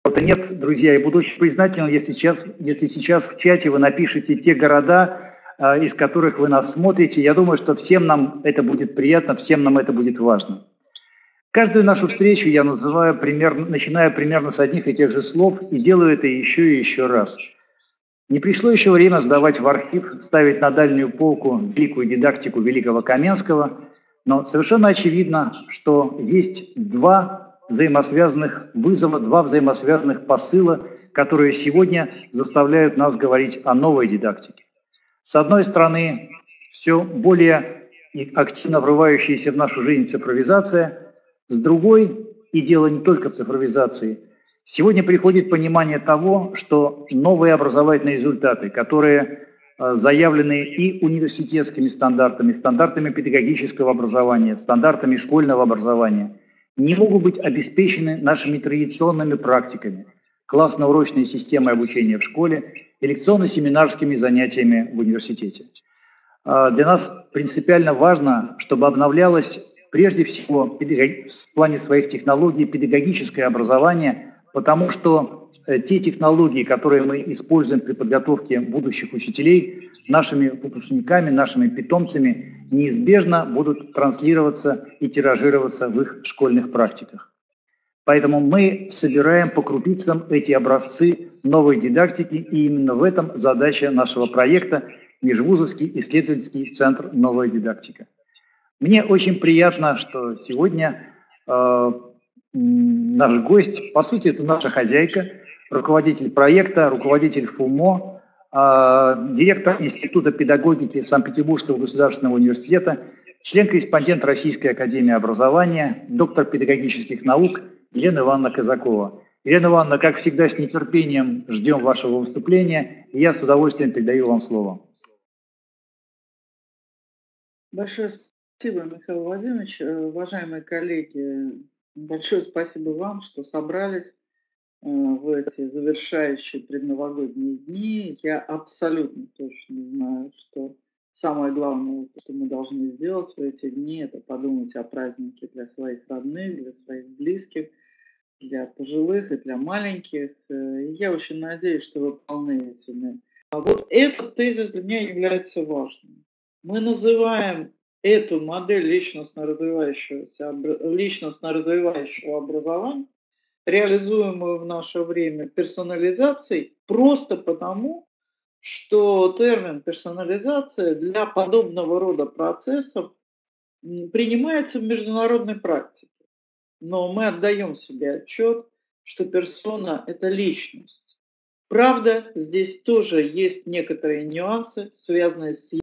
Нет, друзья, я буду очень признателен, если сейчас в чате вы напишите те города, из которых вы нас смотрите. Я думаю, что всем нам это будет приятно, всем нам это будет важно. Каждую нашу встречу я начиная примерно с одних и тех же слов и делаю это еще и еще раз. Не пришло еще время сдавать в архив, ставить на дальнюю полку великую дидактику великого Каменского, но совершенно очевидно, что есть два взаимосвязанных вызова, два взаимосвязанных посыла, которые сегодня заставляют нас говорить о новой дидактике. С одной стороны, все более активно врывающаяся в нашу жизнь цифровизация, с другой, и дело не только в цифровизации, сегодня приходит понимание того, что новые образовательные результаты, которые заявлены и университетскими стандартами, стандартами педагогического образования, стандартами школьного образования, не могут быть обеспечены нашими традиционными практиками, классно-урочной системой обучения в школе и лекционно-семинарскими занятиями в университете. Для нас принципиально важно, чтобы обновлялось прежде всего в плане своих технологий педагогическое образование, потому что те технологии, которые мы используем при подготовке будущих учителей, нашими выпускниками, нашими питомцами, неизбежно будут транслироваться и тиражироваться в их школьных практиках. Поэтому мы собираем по крупицам эти образцы новой дидактики, и именно в этом задача нашего проекта Межвузовский исследовательский центр «Новая дидактика». Мне очень приятно, что сегодня наш гость, по сути, это наша хозяйка, руководитель проекта, руководитель ФУМО, директор Института педагогики Санкт-Петербургского государственного университета, член-корреспондент Российской академии образования, доктор педагогических наук Елена Ивановна Казакова. Елена Ивановна, как всегда, с нетерпением ждем вашего выступления, и я с удовольствием передаю вам слово. Большое спасибо, Михаил Владимирович. Уважаемые коллеги, большое спасибо вам, что собрались в эти завершающие предновогодние дни. Я абсолютно точно знаю, что самое главное, что мы должны сделать в эти дни, это подумать о празднике для своих родных, для своих близких, для пожилых и для маленьких. И я очень надеюсь, что вы полны этими. А вот этот тезис для меня является важным. Мы называем эту модель личностно развивающего образования, реализуемую в наше время персонализацией, просто потому, что термин персонализация для подобного рода процессов принимается в международной практике. Но мы отдаем себе отчет, что персона – это личность. Правда, здесь тоже есть некоторые нюансы, связанные с